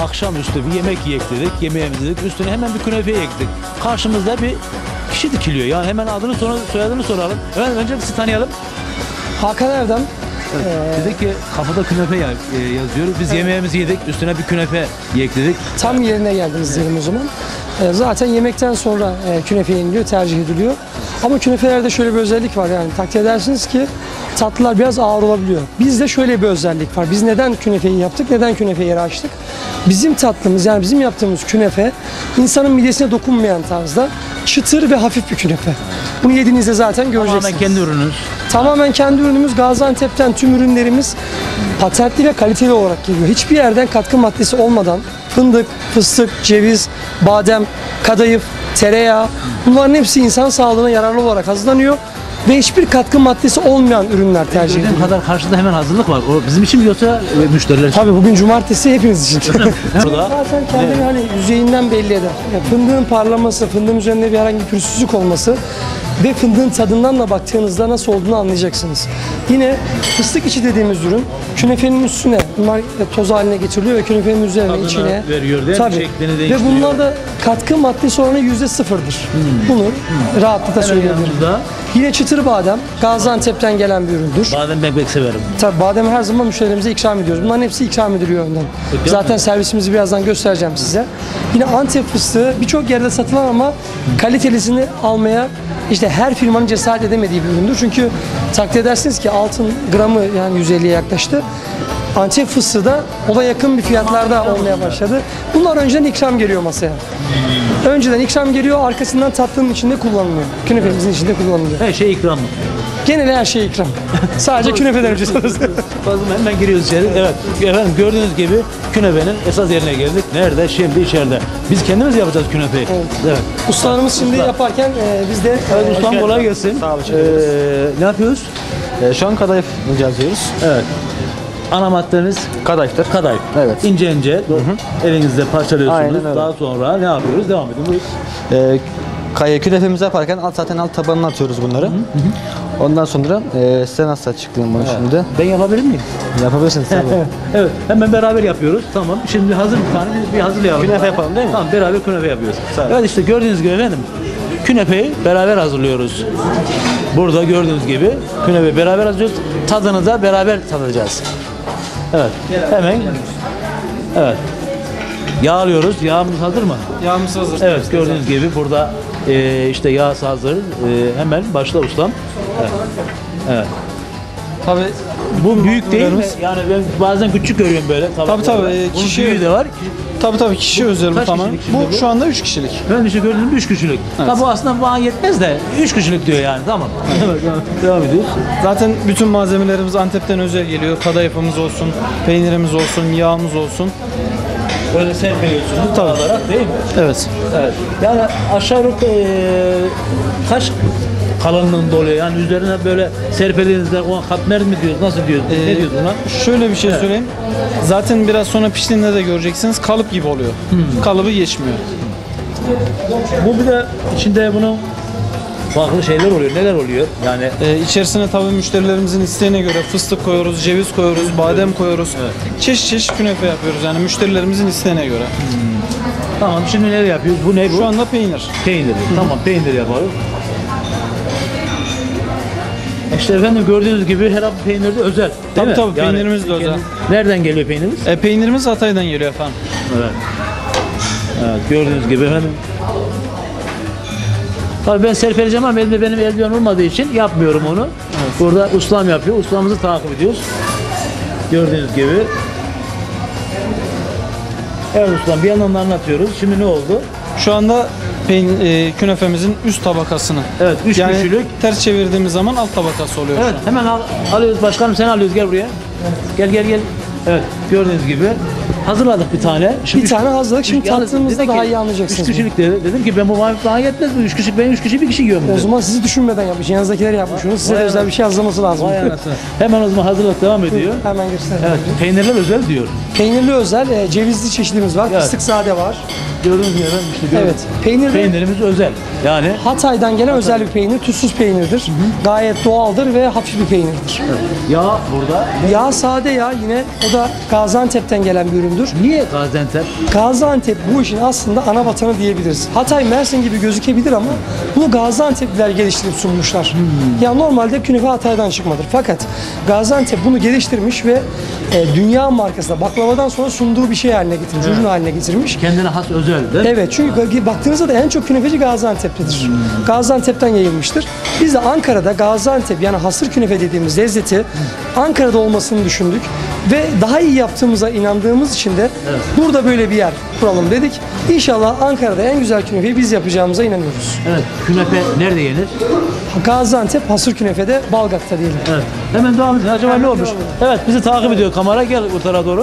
akşamüstü bir yemek yiyek dedik, yemeğimizi dedik. Üstüne hemen bir künefe ektik. Karşımızda bir kişi dikiliyor. Yani hemen adını soyadını soralım. Efendim önce sizi tanıyalım. Hakan Erdem. Dedik ki kapıda künefe yazıyoruz. Biz yemeğimizi yedik, üstüne bir künefe yiyek dedik. Tam yerine geldiniz diyelim o zaman. Zaten yemekten sonra künefe yeniliyor, tercih ediliyor. Ama künefelerde şöyle bir özellik var, yani takdir edersiniz ki tatlılar biraz ağır olabiliyor. Bizde şöyle bir özellik var. Biz neden künefeyi yaptık, neden künefe yeri açtık? Bizim tatlımız, yani bizim yaptığımız künefe insanın midesine dokunmayan tarzda çıtır ve hafif bir künefe. Bunu yediğinizde zaten göreceksiniz. Tamamen kendi ürününüz. Tamamen kendi ürünümüz. Gaziantep'ten tüm ürünlerimiz patentli ve kaliteli olarak geliyor. Hiçbir yerden katkı maddesi olmadan fındık, fıstık, ceviz, badem, kadayıf, tereyağı, bunların hepsi insan sağlığına yararlı olarak hazırlanıyor ve hiçbir katkı maddesi olmayan ürünler tercih ediliyor. Gördüğüm kadar karşıda hemen hazırlık var. O bizim için mi yoksa müşteriler için? Tabii bugün cumartesi hepiniz için. Burada Zaten kendini hani yüzeyinden belli eder. Yani fındığın parlaması, fındığın üzerinde bir herhangi bir pürüzsüzlük olması ve fındığın tadından da baktığınızda nasıl olduğunu anlayacaksınız. Yine fıstık içi dediğimiz ürün künefenin üstüne bunlar toz haline getiriliyor ve künefenin üzerine tadını içine veriyor değil mi? tabii. Şeklini Ve değiştiriyor. bunlar da katkı maddesi oranı %0'dır. Bunu rahatlıkla söyleyebilirim. yanımızda Yine çıtır badem Gaziantep'ten gelen bir üründür. badem ben pek severim. Tabii bademi her zaman müşterilerimize ikram ediyoruz. Bunların hepsi ikram ediliyor önden. Peki, Zaten servisimizi birazdan göstereceğim size. Yine Antep fıstığı birçok yerde satılan ama kalitelisini almaya işte her firmanın cesaret edemediği bir üründür. Çünkü takdir edersiniz ki altın gramı yani 150'ye yaklaştı. Antep fıstığı da o da yakın bir fiyatlarda olmaya başladı. Bunlar önceden ikram geliyor masaya. Önceden ikram geliyor, arkasından tatlının içinde kullanılıyor. Künefemizin içinde kullanılıyor. Her şey ikram. Genel her şey ikram. Sadece künefeden önce sanırsınız. Hemen giriyoruz içeri. Evet. Efendim gördüğünüz gibi künefenin esas yerine geldik. Nerede? Şimdi içeride. Biz kendimiz yapacağız künefeyi. Evet. Ustalarımız şimdi yaparken biz de Ustam kolay gelsin. Sağ olun. Ne yapıyoruz? Şu an kadayıf yazıyoruz. Evet. Ana maddemiz Kadayıftır. kadayıf. Evet. İnce ince elinizde parçalıyorsunuz. Aynen öyle. Daha sonra ne yapıyoruz? Devam edin. Buyurun. Künefemizi yaparken zaten alt tabanına atıyoruz bunları. Ondan sonra size nasıl açıklayayım bunu şimdi? Ben yapabilir miyim? Yapabilirsiniz tabii. Evet. Hemen beraber yapıyoruz. Tamam. Şimdi hazır bir tane bir hazırlayalım. Künefe yapalım değil mi? Tamam. Beraber künefe yapıyoruz. Evet işte gördüğünüz gibi efendim. Künefeyi beraber hazırlıyoruz. Burada gördüğünüz gibi künefe beraber hazırlıyoruz. Tadını da beraber tadacağız. Evet. Hemen. Evet. Yağlıyoruz. Yağımız hazır mı? Yağımız hazır. Evet. Gördüğünüz gibi burada işte yağ hazır. Hemen başla ustam. Evet. Evet. Tabii Bu büyük değil mi? ürünlerimiz- Yani ben bazen küçük görüyorum böyle. Tabii, Bunun kişi- büyüğü de var. tabii kişi özel Kaç tamam. kişilik şimdi Bu bu? şu anda 3 kişilik. Ben işte gördüğüm 3 kişilik. Tabi bu aslında bana yetmez de 3 kişilik diyor yani. Tamam. Evet. Devam ediyoruz. Zaten bütün malzemelerimiz Antep'ten özel geliyor. Kadayıfımız olsun, peynirimiz olsun, yağımız olsun. Böyle serpiliyorsunuz Tabii. olarak değil mi? Evet. Evet. Yani aşağı yukarı kaç kalınlığında oluyor? Yani üzerine böyle serpildiğinizde o katmer mi diyoruz? Nasıl diyoruz? Ne diyoruz buna? Şöyle bir şey söyleyeyim. Zaten biraz sonra piştiğinde de göreceksiniz kalıp gibi oluyor. Kalıbı geçmiyor. Bu bir de içinde bunun farklı şeyler oluyor. Neler oluyor? Yani İçerisine tabii müşterilerimizin isteğine göre fıstık koyuyoruz, ceviz koyuyoruz, badem koyuyoruz. Çeşit çeşit künefe yapıyoruz yani müşterilerimizin isteğine göre. tamam şimdi ne yapıyoruz? Bu ne bu? Şu anda peynir. Peynir. Tamam peynir yaparız. İşte efendim gördüğünüz gibi her peynir de özel. Değil mi? Tabii, peynirimiz de özel. Nereden geliyor peynirimiz? Peynirimiz Hatay'dan geliyor efendim. Evet. Evet gördüğünüz gibi efendim. Tabii ben serpileceğim ama elimde benim eldiven olmadığı için yapmıyorum onu. Burada ustam yapıyor. Ustamızı takip ediyoruz. Gördüğünüz gibi. Evet ustam bir yandan da anlatıyoruz. Şimdi ne oldu? Şu anda künefemizin üst tabakasını. Evet 3 Yani kişilik. ters çevirdiğimiz zaman alt tabakası oluyor. Evet şu an. hemen alıyoruz başkanım sen alıyoruz gel buraya. Gel. Evet gördüğünüz gibi hazırladık bir tane. Şimdi bir tane hazırladık. Şimdi Yalnız tattığımızda dedi daha ki, iyi anlayacaksınız. 3 kişilik dedi. Dedim ki ben bu bana yetmez bu 3 kişi ben 3 kişi bir kişi yiyorum O dedim. zaman sizi düşünmeden yapmış. Yanınızdakiler yapmış onu. Size de Vay özel bir şey hazırlaması lazım. Vay anasını. Hemen o zaman hazırlık devam ediyor. Hemen gösterelim. Evet peynirler özel diyor. Peynirli özel, cevizli çeşidimiz var. Evet. Fıstık sade var. Gördüğünüz gibi efendim işte gördüğünüz. Evet. Peynirimiz özel. Yani Hatay'dan gelen özel bir peynir. Tuzsuz peynirdir. Gayet doğaldır ve hafif bir peynirdir. yağ burada. Yağ sade yağ yine o da Gaziantep'ten gelen bir üründür. Niye Gaziantep? Gaziantep bu işin aslında ana vatanı diyebiliriz. Hatay, Mersin gibi gözükebilir ama bunu Gaziantep'liler geliştirip sunmuşlar. Ya normalde künefe Hatay'dan çıkmadır. Fakat Gaziantep bunu geliştirmiş ve dünya markasında baklavadan sonra sunduğu bir şey haline getirmiş, ürün haline getirmiş. Kendine has özel de. Evet, çünkü baktığınızda da en çok künefeci Gaziantep'tedir. Gaziantep'ten yayılmıştır. Biz de Ankara'da Gaziantep yani hasır künefe dediğimiz lezzeti Ankara'da olmasını düşündük ve daha iyi yaptığımıza inandığımız için de burada böyle bir yer kuralım dedik. İnşallah Ankara'da en güzel künefeyi biz yapacağımıza inanıyoruz. Evet. Künefe nerede yenir? Gaziantep hasır künefede Balgat'ta diyelim. Evet. Hemen devam edin. Acaba ne olmuş? Evet, bizi takip ediyor kamera. Gel bu tarafa doğru.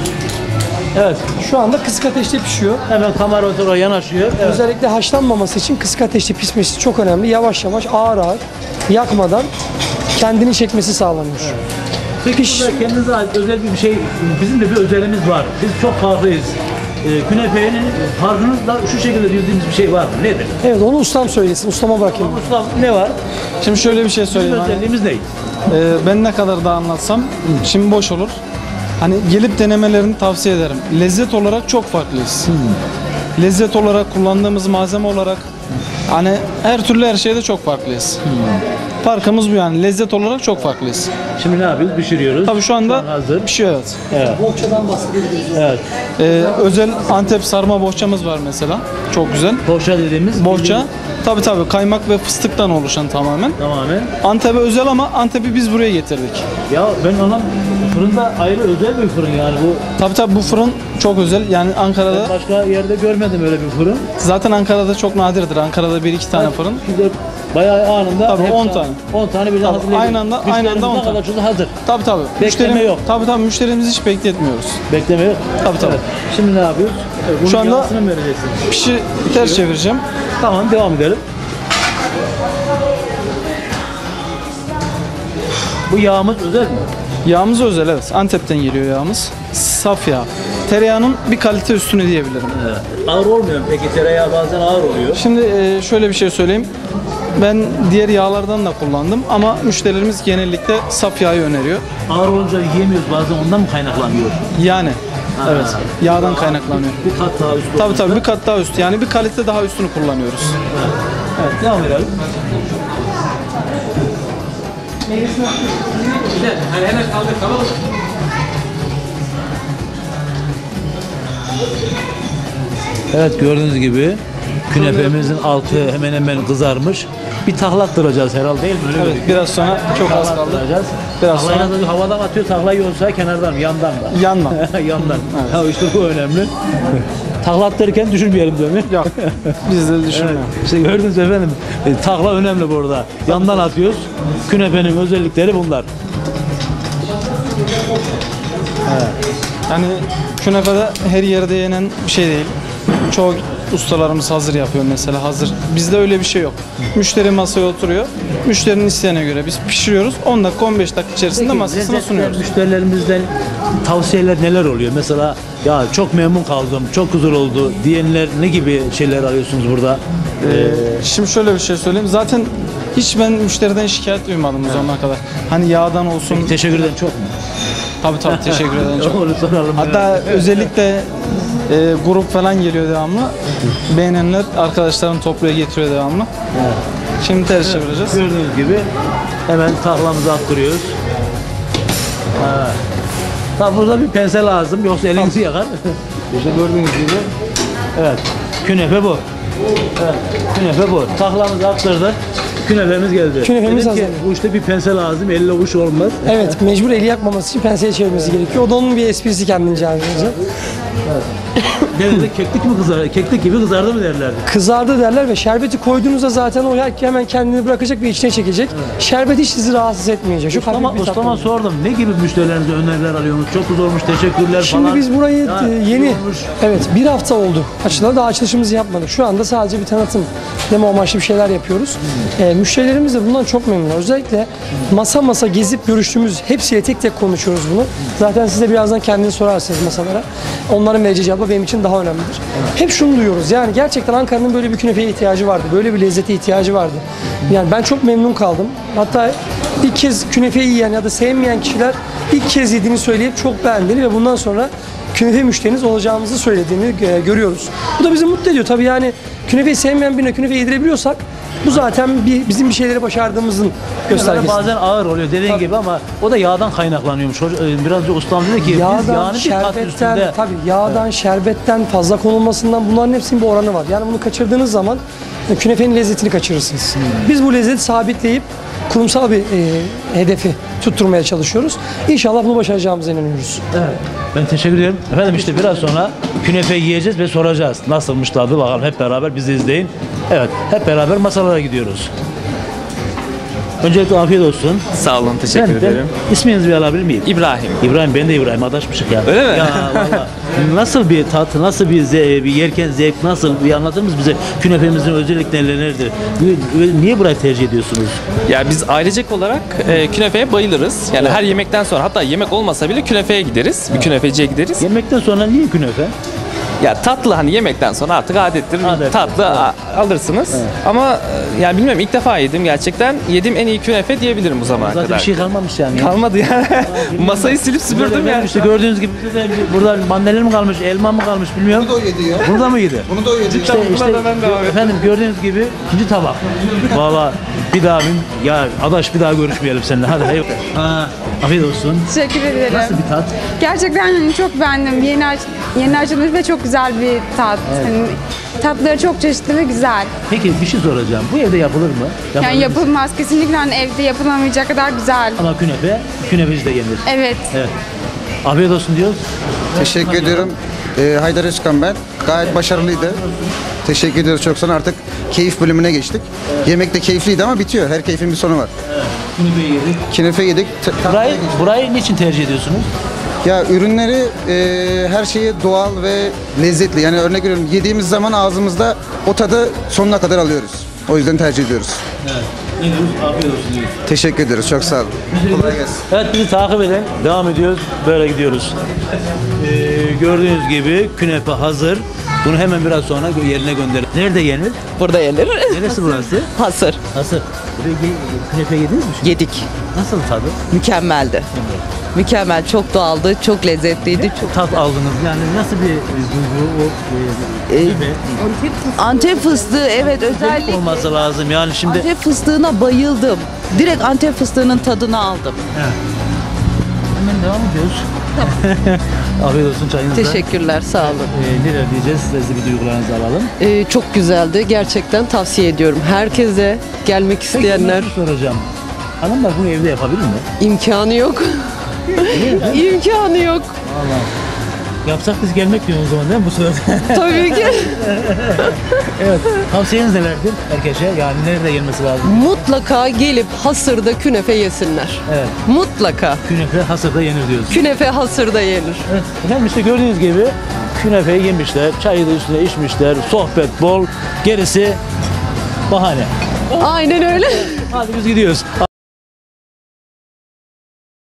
Evet. Şu anda kısık ateşte pişiyor. Hemen kamera o tarafa yanaşıyor. Evet. Özellikle haşlanmaması için kısık ateşte pişmesi çok önemli. Yavaş yavaş, ağır ağır, yakmadan kendini çekmesi sağlanıyor. Peki burada kendinize ait özel bir şey, bizim de bir özelimiz var. Biz çok farklıyız. Künefenin farkınız da şu şekilde bildiğimiz bir şey var mı? Nedir? Evet, onu ustam söylesin. Ustama bırakayım. Usta ne var? Şimdi şöyle bir şey Bizim söyleyeyim. Hani, özelliğimiz ne? ben ne kadar da anlatsam şimdi boş olur. Hani gelip denemelerini tavsiye ederim. Lezzet olarak çok farklıyız. Lezzet olarak, kullandığımız malzeme olarak hani her türlü her şeyde çok farklıyız. Farkımız bu yani. Lezzet olarak çok farklıyız. Şimdi ne yapıyoruz? Pişiriyoruz. Tabii şu anda hazır. pişiyor evet. Evet. Bohçadan bahsedebiliriz. Evet. Özel Antep sarma bohçamız var mesela. Çok güzel. Bohça dediğimiz Bohça tabii kaymak ve fıstıktan oluşan tamamen. tamamen. Antep'e özel ama Antep'i biz buraya getirdik. Ya ben ona fırında ayrı özel bir fırın yani bu. Tabii bu fırın çok özel. Yani Ankara'da Başka yerde görmedim öyle bir fırın. zaten Ankara'da çok nadirdir. Ankara'da 1-2 tane fırın. Şurada bayağı anında. Tabii, hepsi 10 tane. 10 tane birden Tabii, hazırlayabiliriz. aynı anda 10 Müşterimiz ne tane. kadar şurada hazır. Tabii. Bekleme yok. Tabii müşterimizi hiç bekletmiyoruz. Bekleme yok. Tabii. Evet. Şimdi ne yapıyoruz? Bunun Şu anda- yağsını mı vereceksin? Ters çevireceğim. Tamam, devam edelim. Bu yağımız özel mi? Yağımız özel evet. Antep'ten geliyor yağımız. Saf yağ. Tereyağının bir kalite üstünü diyebilirim. Ağır olmuyor mu? Peki tereyağı bazen ağır oluyor. Şimdi şöyle bir şey söyleyeyim. Ben diğer yağlardan da kullandım ama müşterilerimiz genellikle saf yağı öneriyor. Ağır olunca yiyemiyoruz bazen, ondan mı kaynaklanıyor? Yani evet yağdan kaynaklanıyor. Bir kat daha üstü. Tabii bir kat daha üstü yani bir kalite daha üstünü kullanıyoruz. Evet, devam edelim. Evet, gördüğünüz gibi künefemizin altı hemen hemen kızarmış. Bir tahlattıracağız herhalde, değil mi? Öyle Evet gözüküyor. biraz sonra çok az kaldı. Tahlattıracağız. Biraz Tahlayı sonra- da havadan atıyor, tahlayı olsa kenardan mı? Yandan mı? Yandan. Yandan. Ha, işte bu önemli. Taklattırırken düşürmeyelim değil mi? Yok. Biz de düşünmüyoruz. İşte gördünüz efendim. Takla önemli burada. Yandan atıyoruz. Künefenin özellikleri bunlar. Yani künefede her yerde yenen bir şey değil. Çoğu ustalarımız hazır yapıyor mesela hazır. Bizde öyle bir şey yok. Müşteri masaya oturuyor. Müşterinin isteğine göre biz pişiriyoruz. 10 dakika 15 dakika içerisinde masasına Lezzetler, sunuyoruz. müşterilerimizden tavsiyeler neler oluyor? Mesela ya çok memnun kaldım, çok güzel oldu diyenler ne gibi şeyler arıyorsunuz burada? Şimdi şöyle bir şey söyleyeyim. Zaten hiç ben müşteriden şikayet duymadım bu zamana kadar. Hani yağdan olsun. Teşekkür ederim, çok mu? Tabii teşekkür ederim çok. Onu soralım. Hatta özellikle grup falan geliyor devamlı. Beğenenler arkadaşlarını topluya getiriyor devamlı. Şimdi ters çevireceğiz. Gördüğünüz gibi hemen tahlamızı attırıyoruz. Evet. Tabi burada bir pense lazım, yoksa elinizi yakar. İşte gördüğünüz gibi. Evet, künefe bu. Evet, künefe bu. Tahlamızı attırdık. Künefemiz geldi. Künefemiz Dedik ki, hazır. bu işte bir pense lazım, elle uç olmaz. Evet, mecbur eli yakmaması için penseye çevirmesi gerekiyor. O da onun bir esprisi kendince ayrıca. Ne dedik, keklik mi kızardı? Keklik gibi kızardı mı derlerdi. Kızardı derler ve şerbeti koyduğunuzda zaten o hemen kendini bırakacak ve içine çekecek. Şerbet hiç sizi rahatsız etmeyecek. Çok hafif bir tat Ustama olacak. sordum, ne gibi müşterilerinize öneriler alıyorsunuz? Çok güzel olmuş, teşekkürler Şimdi falan. biz burayı Ya, yeni, iyi olmuş. evet bir hafta oldu. Açılalı daha açılışımızı yapmadık. Şu anda sadece bir tanıtım, demo amaçlı bir şeyler yapıyoruz. Müşterilerimiz de bundan çok memnun. Özellikle masa gezip görüştüğümüz hepsiyle tek tek konuşuyoruz bunu. Zaten siz de birazdan kendiniz sorarsınız masalara. Onların vereceği cevap benim için daha önemlidir. Hep şunu duyuyoruz. Yani gerçekten Ankara'nın böyle bir künefeye ihtiyacı vardı. Böyle bir lezzete ihtiyacı vardı. Yani ben çok memnun kaldım. Hatta ilk kez künefe yiyen ya da sevmeyen kişiler ilk kez yediğini söyleyip çok beğendiğini ve bundan sonra künefe müşteriniz olacağımızı söylediğini görüyoruz. Bu da bizi mutlu ediyor. Tabii yani künefeyi sevmeyen birine künefe yedirebiliyorsak bu zaten bizim bir şeyleri başardığımızın göstergesi. Bazen ağır oluyor dediğin gibi ama o da yağdan kaynaklanıyormuş. Biraz önce ustam dedi ki biz Yağdan, yağını bir kat şerbetten, üstünde. tabii yağdan, şerbetten fazla konulmasından bunların hepsinin bir oranı var. Yani bunu kaçırdığınız zaman künefenin lezzetini kaçırırsınız. Biz bu lezzeti sabitleyip kurumsal bir hedefi tutturmaya çalışıyoruz. İnşallah bunu başaracağımıza inanıyoruz. Evet. Ben teşekkür ederim. Efendim işte biraz sonra künefe yiyeceğiz ve soracağız. Nasılmış tadı bakalım hep beraber bizi izleyin. Evet hep beraber masalara gidiyoruz. Öncelikle afiyet olsun. Sağ olun, teşekkür Ben ederim. isminizi bir alabilir miyim? İbrahim. İbrahim, ben de İbrahim, adaşmışık ya. Öyle mi? Ya valla. Nasıl bir tat, nasıl bir yerken zevk, nasıl bir anlatır mısınız bize? Künefemizin özellikleri nelerdir? Niye burayı tercih ediyorsunuz? Ya biz ailecek olarak künefeye bayılırız. Yani her yemekten sonra, hatta yemek olmasa bile künefeye gideriz. Bir künefeciye gideriz. Yemekten sonra niye künefe? Ya tatlı, hani yemekten sonra artık adettir. Adet. Tatlı alırsınız. Ama yani bilmiyorum, ilk defa yedim gerçekten. Yediğim en iyi künefe diyebilirim bu zamana Zaten kadar. bir şey kalmamış yani. Kalmadı yani. Masayı silip süpürdüm yani. yani. İşte gördüğünüz gibi burada mandalina mı kalmış, elma mı kalmış bilmiyorum. Bunu da o yedi ya. Burada mı yedi? Bunu da o yedi. İşte, efendim gördüğünüz gibi ikinci tabak. Valla bir daha ya adaş bir daha görüşmeyelim seninle. Hadi hayır. Afiyet olsun. Teşekkür ederim. Nasıl bir tat? Gerçekten hani çok beğendim. Yeni açılmış ve çok güzel bir tat. Hani tatları çok çeşitli ve güzel. Peki bir şey soracağım. Bu evde yapılır mı? Yani Yapılır mı? yapılmaz. Kesinlikle hani evde yapılamayacak kadar güzel. Ama künefeci de yenir. Evet. Evet. Afiyet olsun diyoruz. Teşekkür ediyorum. Haydar Özkan ben. Gayet başarılıydı. Teşekkür ediyoruz çok sana. Artık keyif bölümüne geçtik. Yemek de keyifliydi ama bitiyor. Her keyfin bir sonu var. Künefeyi yedik. Künefe yedik. Burayı niçin tercih ediyorsunuz? Ya ürünleri her şeyi doğal ve lezzetli. Yani örnek veriyorum yediğimiz zaman ağzımızda o tadı sonuna kadar alıyoruz. O yüzden tercih ediyoruz. Evet. Yiyoruz. Afiyet olsun diyoruz. Teşekkür ediyoruz. Çok sağ olun. Kolay gelsin. Evet bizi takip edin. Devam ediyoruz. Böyle gidiyoruz. Gördüğünüz gibi künefe hazır. Bunu hemen biraz sonra yerine gönderin. Nerede yenir? Burada yenir. Neresi burası? Hasır. Hazır. Künefe yediniz mi? Yedik. Nasıl tadı? Mükemmeldi. Mükemmel. Çok doğaldı. Çok lezzetliydi. Çok... Tat aldınız. Yani nasıl bir duygu o? Antep fıstığı evet özellikle. Olması lazım. Yani şimdi Antep fıstığına bayıldım. Direkt Antep fıstığının tadını aldım. hemen devam ediyoruz. Afiyet olsun çayınızda. Teşekkürler. Sağ olun. Neler diyeceğiz? Siz de bir duygularınızı alalım. Çok güzeldi. Gerçekten tavsiye ediyorum. Herkese gelmek isteyenler Peki, soracağım. Hanımlar bunu evde yapabilir mi? imkanı yok. İmkanı yok. Yapsak biz gelmek diyoruz o zaman değil mi bu sırada? Tabii ki. Evet. Tavsiyeniz nelerdir herkese? Yani nerede gelmesi lazım? Mutlaka gelip Hasır'da künefe yesinler. Evet. Mutlaka. Künefe hasırda yenir diyoruz. Künefe Hasır'da yenir. Evet. Efendim işte gördüğünüz gibi künefeyi yemişler, çayı da üstüne içmişler, sohbet bol, gerisi bahane. Aynen öyle. Hadi biz gidiyoruz.